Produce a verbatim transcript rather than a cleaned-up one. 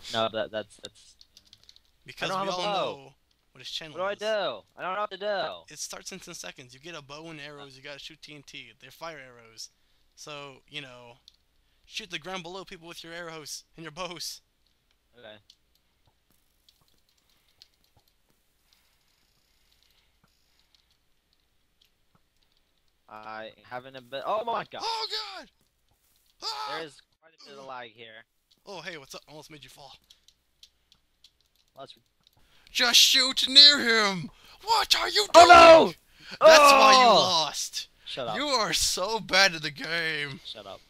No, that that's that's. I Because don't we have a all bow. know what his channel What do I is. do? I don't know what to do. It starts in ten seconds. You get a bow and Uh, arrows. You gotta shoot T N T. They're fire arrows. So, you know, shoot the ground below people with your arrows and your bows. okay. I haven't a bit. Oh my god. Oh god! There Ah! is quite a bit of lag here. Oh hey, what's up? Almost made you fall. Let's. Just shoot near him! What are you Oh doing? no! That's why you Oh! lost. Shut up. You are so bad at the game. Shut up.